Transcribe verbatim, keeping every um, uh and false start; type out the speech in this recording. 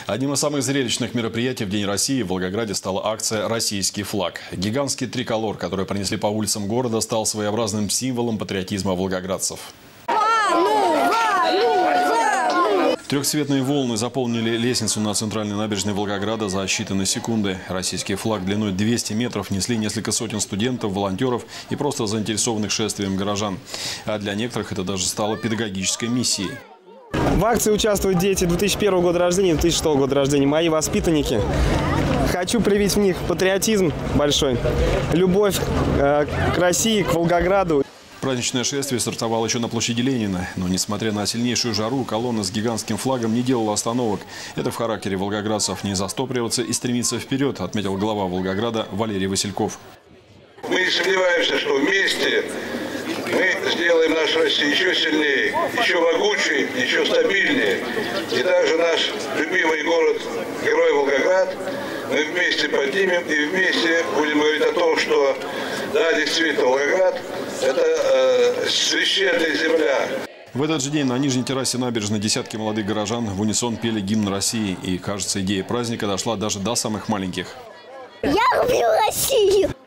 Одним из самых зрелищных мероприятий в День России в Волгограде стала акция «Российский флаг». Гигантский триколор, который пронесли по улицам города, стал своеобразным символом патриотизма волгоградцев. Трехцветные волны заполнили лестницу на центральной набережной Волгограда за считанные секунды. Российский флаг длиной двести метров несли несколько сотен студентов, волонтеров и просто заинтересованных шествием горожан. А для некоторых это даже стало педагогической миссией. В акции участвуют дети две тысячи первого года рождения и две тысячи шестого года рождения, мои воспитанники. Хочу привить в них патриотизм большой, любовь э, к России, к Волгограду. Праздничное шествие стартовало еще на площади Ленина. Но, несмотря на сильнейшую жару, колонна с гигантским флагом не делала остановок. Это в характере волгоградцев — не застопориваться и стремиться вперед, отметил глава Волгограда Валерий Васильков. Мы не сомневаемся, что вместе мы сделаем нашу Россию еще сильнее, еще могучей, еще стабильнее. И также наш любимый город, герой Волгоград, мы вместе поднимем и вместе будем говорить о том, что да, действительно, Волгоград – это э, священная земля. В этот же день на нижней террасе набережной десятки молодых горожан в унисон пели гимн России. И, кажется, идея праздника дошла даже до самых маленьких. Я люблю Россию!